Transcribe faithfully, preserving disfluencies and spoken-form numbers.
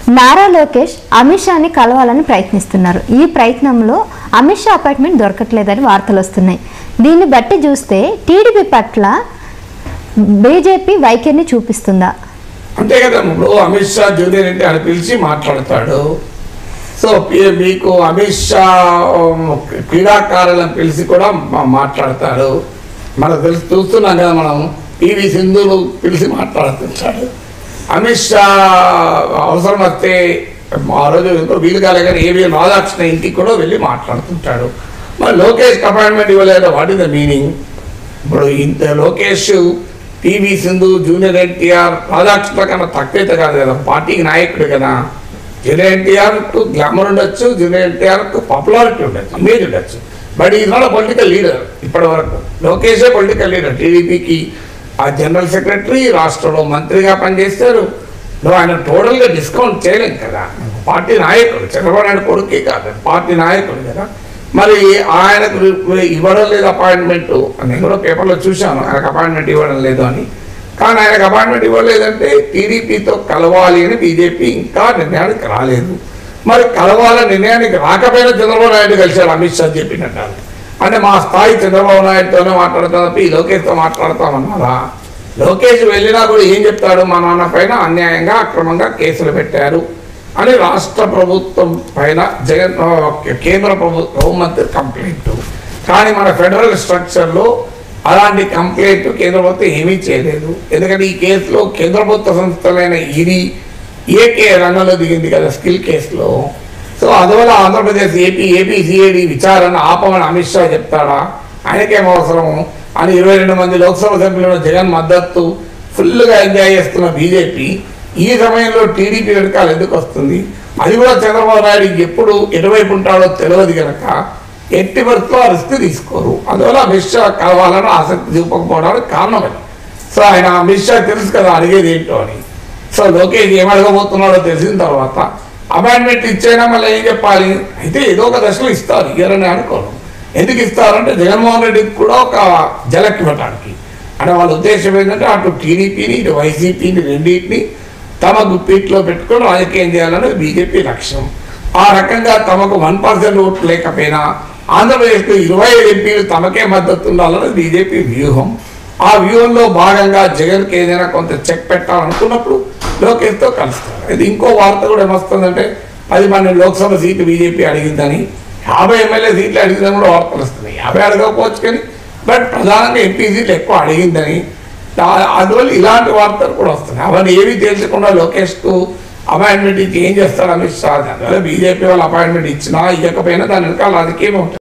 నారా లోకేష్ అమిత్ షాని కలవాలని ప్రయత్నిస్తున్నారు. ఈ ప్రయత్నంలో అమిత్ షా అపాయింట్మెంట్ దొరకట్లేదని వార్తలు వస్తున్నాయి. దీన్ని బట్టి చూస్తే టీడీపీ పట్ల బీజేపీ వైఖరిని చూపిస్తుందా? అంతే కదా. ఇప్పుడు అమిత్ షా జూనియర్ రెడ్డి అని పిలిచి మాట్లాడతాడు. సో మీకు అమిత్ షా క్రీడాకారులను పిలిచి కూడా మాట్లాడతాడు. మనకు తెలిసి చూస్తున్నాం కదా, మనం పివి సింధును పిలిచి మాట్లాడుతుంటాడు. అమిత్ షా అవసరం వస్తే ఆ రోజు వీలు కాలే కానీ ఏవిఎన్ రాధాకృష్ణ ఇంటికి కూడా వెళ్ళి మాట్లాడుతుంటాడు. మరి లోకేష్ అపాయింట్మెంట్ ఇవ్వలేదు. What is the meaning? ఇప్పుడు ఇంత లోకేష్ పివి సింధు జూనియర్ ఎన్టీఆర్ రాధాకృష్ణ కన్నా తక్కువైతే కాదు కదా, పార్టీకి నాయకుడు కదా. జూనియర్ ఎన్టీఆర్కు గ్లామర్ ఉండొచ్చు, జూనియర్ ఎన్టీఆర్కు పాపులారిటీ ఉండొచ్చు, ఇమేజ్ ఉండొచ్చు. But is not political leader. ఇప్పటి వరకు లోకేషే పొలిటికల్ లీడర్. టీడీపీకి ఆ జనరల్ సెక్రటరీ, రాష్ట్రంలో మంత్రిగా పనిచేస్తారు. నువ్వు ఆయన టోటల్గా డిస్కౌంట్ చేయలేం కదా. పార్టీ నాయకుడు, చంద్రబాబు నాయుడు కొడుకే కాదు, పార్టీ నాయకుడు కదా. మరి ఆయనకు ఇవ్వడం లేదు అపాయింట్మెంట్. నేను కూడా పేపర్లో చూశాను ఆయనకు అపాయింట్మెంట్ ఇవ్వడం లేదు అని. కానీ ఆయనకు అపాయింట్మెంట్ ఇవ్వలేదంటే టీడీపీతో కలవాలి అని బీజేపీ ఇంకా నిర్ణయానికి రాలేదు. మరి కలవాలని నిర్ణయానికి రాకపోయినా చంద్రబాబు నాయుడు కలిశారు అమిత్ షా చెప్పినట్టు. అంటే మా స్థాయి చంద్రబాబు నాయుడుతోనే మాట్లాడతాం తప్ప ఈ లోకేష్తో మాట్లాడతామన్నారా? లోకేష్ వెళ్ళినా కూడా ఏం చెప్తాడు? మా నాన్న పైన అన్యాయంగా అక్రమంగా కేసులు పెట్టారు అని రాష్ట్ర ప్రభుత్వం పైన జగన్ కేంద్ర ప్రభుత్వ హోంమంత్రి కంప్లైంట్. కానీ మన ఫెడరల్ స్ట్రక్చర్లో అలాంటి కంప్లైంట్ కేంద్ర ప్రభుత్వం ఏమీ చేయలేదు. ఎందుకంటే ఈ కేసులో కేంద్ర ప్రభుత్వ సంస్థలైన ఈడీ ఏకే రంగంలో దిగింది కదా స్కిల్ కేసులో. సో అందువల్ల ఆంధ్రప్రదేశ్ ఏపీ ఏపీ సిఐడి విచారణ ఆపమని అమిత్ షా చెప్తాడా? ఆయనకేం అవసరం అని ఇరవై రెండు మంది లోక్సభ సభ్యులను జగన్ మద్దతు ఫుల్గా ఎంజాయ్ చేస్తున్న బీజేపీ ఈ సమయంలో టీడీపీ వెనకాల ఎందుకు వస్తుంది? అది కూడా చంద్రబాబు నాయుడు ఎప్పుడు ఎటువైపు ఉంటాడో తెలియదు కనుక ఎట్టి వరకు ఆ రిస్క్ తీసుకోరు. అందువల్ల అమిత్ షా కలవాలని ఆసక్తి చూపకపోవడానికి కారణమని. సో ఆయన అమిత్ షా తెలుసు కదా అడిగేది ఏంటో అని. సో లోకేష్ ఏం అడగబోతున్నాడో తెలిసిన తర్వాత అపాయింట్మెంట్ ఇచ్చైనా మళ్ళీ ఏం చెప్పాలి? అయితే ఏదో ఒక దశలో ఇస్తారు, ఇయ్యారని అనుకోను. ఎందుకు ఇస్తారంటే జగన్మోహన్ రెడ్డికి కూడా ఒక జలక్ ఇవ్వడానికి. అంటే వాళ్ళ ఉద్దేశం ఏంటంటే అటు టీడీపీని ఇటు వైసీపీని రెండింటిని తమ గుప్పిట్లో పెట్టుకొని రాజకీయం చేయాలనేది బీజేపీ లక్ష్యం. ఆ రకంగా తమకు వన్ పర్సెంట్ ఓట్లు లేకపోయినా ఆంధ్రప్రదేశ్లో ఇరవై ఐదు ఎంపీలు తమకే మద్దతు ఉండాలన్నది బీజేపీ వ్యూహం. ఆ వ్యూహంలో భాగంగా జగన్కి ఏదైనా కొంత చెక్ పెట్టాలనుకున్నప్పుడు లోకేష్తో కలుస్తారు. ఇది ఇంకో వార్త కూడా ఏమొస్తుందంటే పది మంది లోక్సభ సీట్లు బీజేపీ అడిగిందని, యాభై ఎమ్మెల్యే సీట్లు అడిగిందని కూడా వార్తలు వస్తున్నాయి. యాభై అడగకపోవచ్చు కానీ బట్ ప్రధానంగా ఎంపీ సీట్లు ఎక్కువ అడిగిందని. అందువల్ల ఇలాంటి వార్తలు కూడా వస్తున్నాయి. అవన్నీ ఏవి తెలుసుకుండా లోకేష్కు అపాయింట్మెంట్ ఇచ్చి ఏం చేస్తారు అమిత్ షా? దానివల్ల బీజేపీ వాళ్ళు అపాయింట్మెంట్ ఇచ్చినా ఇవ్వకపోయినా దాని వెనకాల రాజకీయం ఉంటుంది.